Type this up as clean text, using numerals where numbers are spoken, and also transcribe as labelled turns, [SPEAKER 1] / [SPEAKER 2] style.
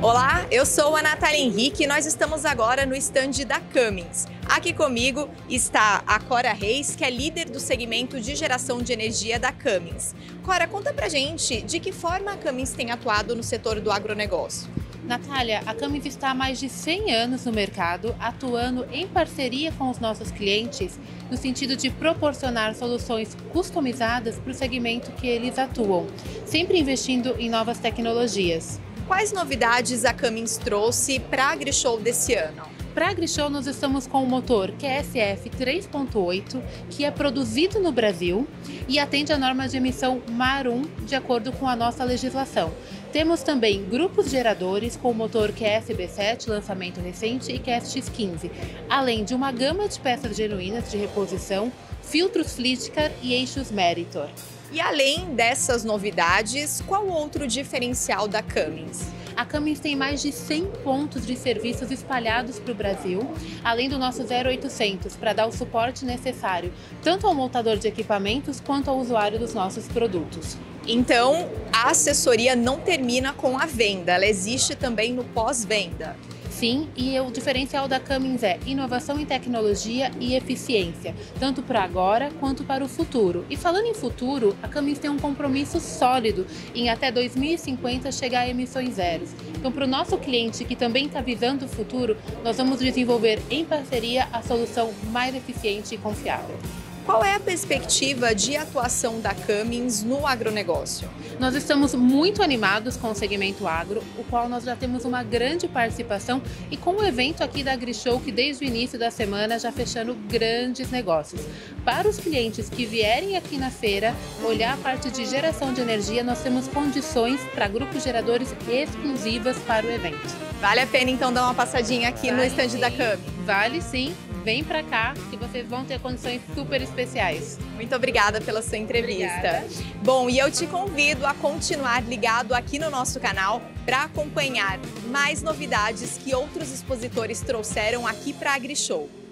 [SPEAKER 1] Olá, eu sou a Natália Henrique e nós estamos agora no estande da Cummins. Aqui comigo está a Cora Reis, que é líder do segmento de geração de energia da Cummins. Cora, conta pra gente de que forma a Cummins tem atuado no setor do agronegócio.
[SPEAKER 2] Natália, a Cummins está há mais de 100 anos no mercado, atuando em parceria com os nossos clientes, no sentido de proporcionar soluções customizadas para o segmento que eles atuam, sempre investindo em novas tecnologias.
[SPEAKER 1] Quais novidades a Cummins trouxe para a AgriShow desse ano?
[SPEAKER 2] Para a AgriShow, nós estamos com o motor QSF 3.8, que é produzido no Brasil e atende à norma de emissão MAR 1, de acordo com a nossa legislação. Temos também grupos geradores com o motor QSB7, lançamento recente, e QSX15, além de uma gama de peças genuínas de reposição, filtros Flitkar e eixos Meritor.
[SPEAKER 1] E além dessas novidades, qual outro diferencial da Cummins?
[SPEAKER 2] A Cummins tem mais de 100 pontos de serviços espalhados para o Brasil, além do nosso 0800, para dar o suporte necessário, tanto ao montador de equipamentos quanto ao usuário dos nossos produtos.
[SPEAKER 1] Então, a assessoria não termina com a venda, ela existe também no pós-venda.
[SPEAKER 2] Sim, e o diferencial da Cummins é inovação em tecnologia e eficiência, tanto para agora quanto para o futuro. E falando em futuro, a Cummins tem um compromisso sólido em até 2050 chegar a emissões zeros. Então, para o nosso cliente que também está visando o futuro, nós vamos desenvolver em parceria a solução mais eficiente e confiável.
[SPEAKER 1] Qual é a perspectiva de atuação da Cummins no agronegócio?
[SPEAKER 2] Nós estamos muito animados com o segmento agro, o qual nós já temos uma grande participação e com o evento aqui da AgriShow, que desde o início da semana já fechando grandes negócios. Para os clientes que vierem aqui na feira olhar a parte de geração de energia, nós temos condições para grupos geradores exclusivas para o evento.
[SPEAKER 1] Vale a pena então dar uma passadinha aqui no estande da Cummins?
[SPEAKER 2] Vale sim. Vem pra cá que vocês vão ter condições super especiais.
[SPEAKER 1] Muito obrigada pela sua entrevista.
[SPEAKER 2] Obrigada.
[SPEAKER 1] Bom, e eu te convido a continuar ligado aqui no nosso canal para acompanhar mais novidades que outros expositores trouxeram aqui para a AgriShow.